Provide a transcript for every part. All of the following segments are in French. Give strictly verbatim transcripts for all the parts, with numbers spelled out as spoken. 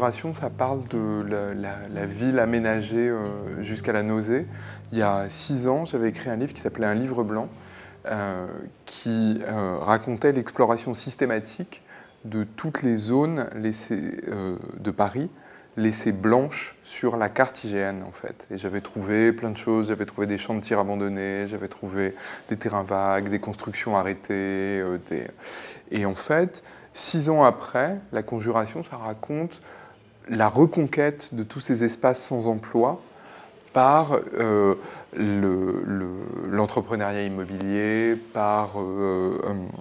Conjuration, ça parle de la, la, la ville aménagée euh, jusqu'à la nausée. Il y a six ans, j'avais écrit un livre qui s'appelait Un livre blanc, euh, qui euh, racontait l'exploration systématique de toutes les zones laissées, euh, de Paris, laissées blanches sur la carte I G N, en fait. Et j'avais trouvé plein de choses, j'avais trouvé des champs de tir abandonnés, j'avais trouvé des terrains vagues, des constructions arrêtées. Euh, des... Et en fait, six ans après, La Conjuration, ça raconte la reconquête de tous ces espaces sans emploi par euh, l'entrepreneuriat le, le, immobilier, par euh,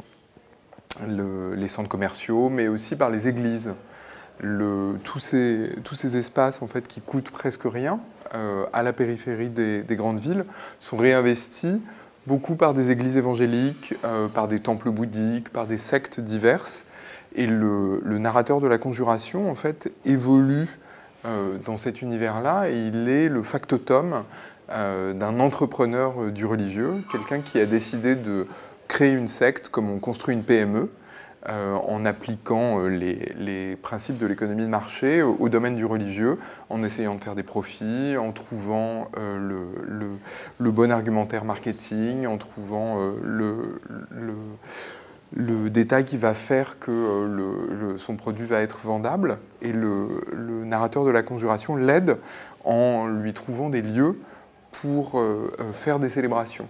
le, les centres commerciaux, mais aussi par les églises. Le, tous, ces, tous ces espaces en fait, qui coûtent presque rien euh, à la périphérie des, des grandes villes sont réinvestis beaucoup par des églises évangéliques, euh, par des temples bouddhiques, par des sectes diverses. Et le, le narrateur de La Conjuration, en fait, évolue euh, dans cet univers-là et il est le factotum euh, d'un entrepreneur du religieux, quelqu'un qui a décidé de créer une secte comme on construit une P M E, euh, en appliquant les, les principes de l'économie de marché au, au domaine du religieux, en essayant de faire des profits, en trouvant euh, le, le, le bon argumentaire marketing, en trouvant euh, le... le le détail qui va faire que euh, le, le, son produit va être vendable. Et le, le narrateur de La Conjuration l'aide en lui trouvant des lieux pour euh, faire des célébrations.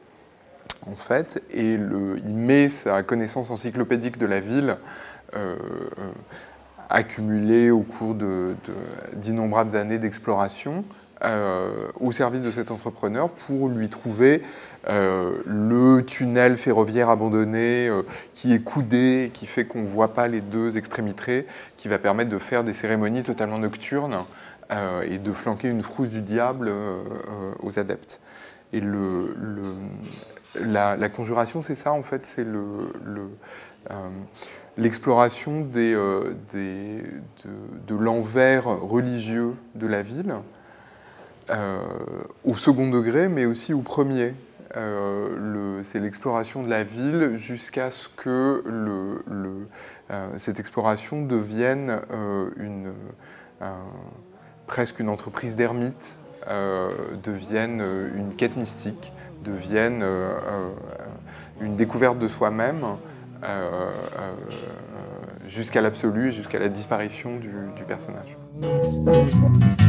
En fait, et le, il met sa connaissance encyclopédique de la ville euh, euh, accumulée au cours d'innombrables années d'exploration euh, au service de cet entrepreneur pour lui trouver Euh, le tunnel ferroviaire abandonné euh, qui est coudé, qui fait qu'on ne voit pas les deux extrémités, qui va permettre de faire des cérémonies totalement nocturnes euh, et de flanquer une frousse du diable euh, euh, aux adeptes. Et le, le, la, la conjuration, c'est ça en fait, c'est le, le, euh, l'exploration des, euh, des, de, de l'envers religieux de la ville, euh, au second degré, mais aussi au premier. Euh, c'est l'exploration de la ville jusqu'à ce que le, le, euh, cette exploration devienne euh, une, euh, presque une entreprise d'ermite, euh, devienne une quête mystique, devienne euh, euh, une découverte de soi-même euh, euh, jusqu'à l'absolu et jusqu'à la disparition du, du personnage.